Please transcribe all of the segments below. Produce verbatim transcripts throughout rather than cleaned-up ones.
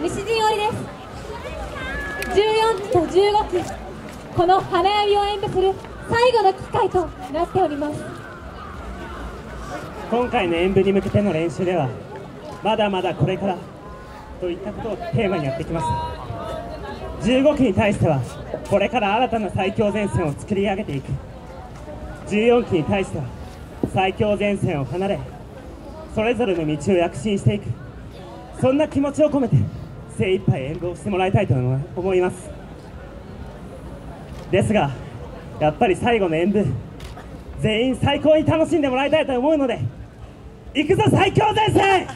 西陣織です。じゅうよんきとじゅうごき、この花槍を演舞する最後の機会となっております。 今回の演舞に向けての練習では、まだまだこれからといったことをテーマにやってきました。じゅうごきに対してはこれから新たな最強前線を作り上げていく。じゅうよんきに対しては最強前線を離れ、それぞれの道を躍進していく、そんな気持ちを込めて精一杯演舞をしてもらいたいと思います。ですがやっぱり最後の演舞、全員最高に楽しんでもらいたいと思うので、行くぞ最強前線。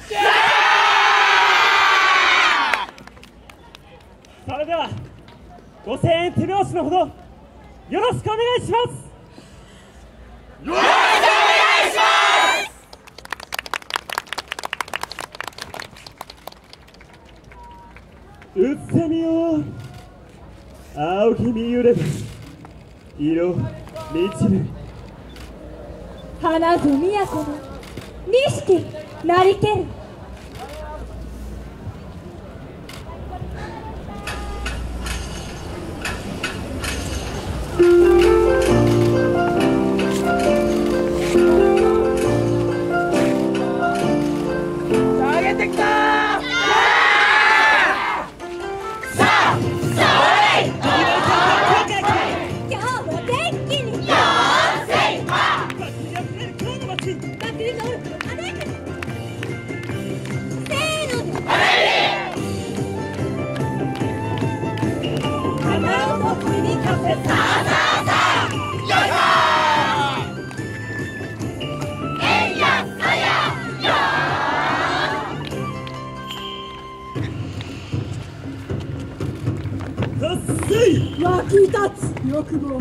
それではご声援手拍子のほどよろしくお願いします。 よろしくお願いします。 うっせみよ青き身揺れる色満ちる花と都の錦なりける。 上げてきた。 湧き立つ欲望、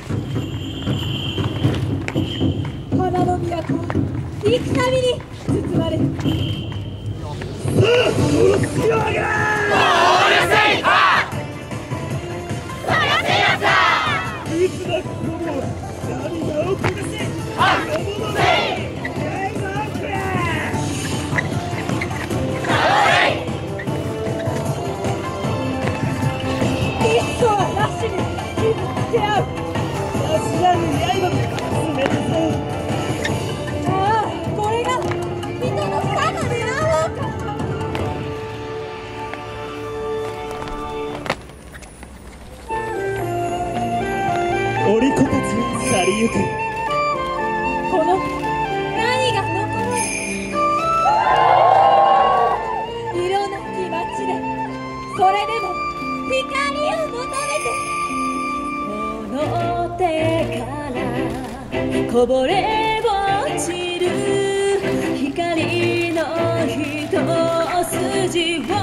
花の都は幾度に包まれる。 さあ殺すよがうるせいか。探せやさ。 いつだこの涙を下せ。 はっせい大満足や。 一個はなしに傷つけ合う。 足らぬ刃で詰めるぞ。 ああ、これが人の差であろうか。 おり子たちは去りゆく。 この何が残る。色なき街でそれでも光を求めて、この手からこぼれ落ちる光の一筋を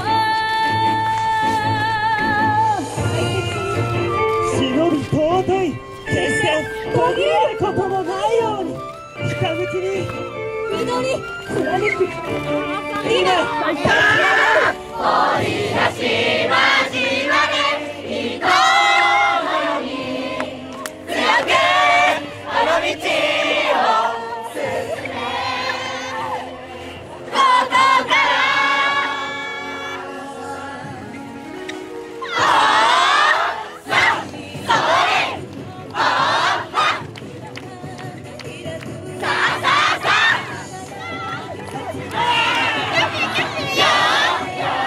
忍び尊い、決して途切れることのないようにひたむきに祈り貫く。 今掘り出しまじまで人のように強くあの道を進め、ここからよ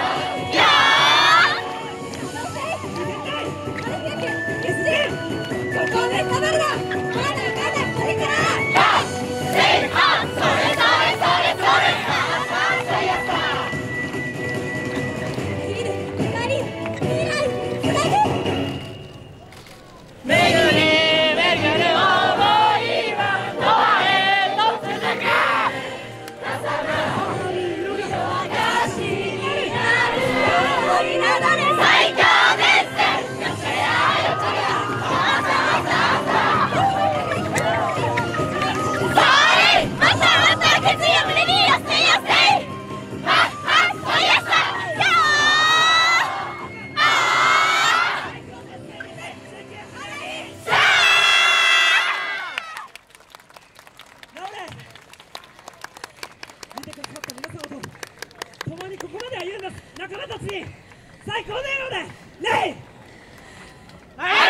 に最高の笑顔でレイ。 ありがとうございま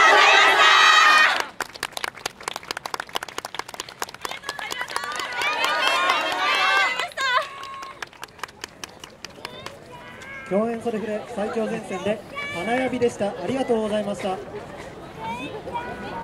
した。共演それふれ最強前線で花やびでした。ありがとうございました。